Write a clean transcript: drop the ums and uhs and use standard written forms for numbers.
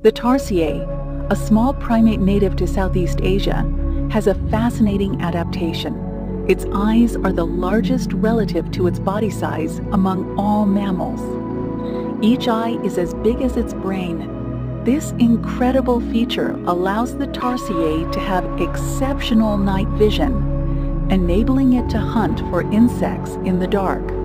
The tarsier, a small primate native to Southeast Asia, has a fascinating adaptation. Its eyes are the largest relative to its body size among all mammals. Each eye is as big as its brain. This incredible feature allows the tarsier to have exceptional night vision, enabling it to hunt for insects in the dark.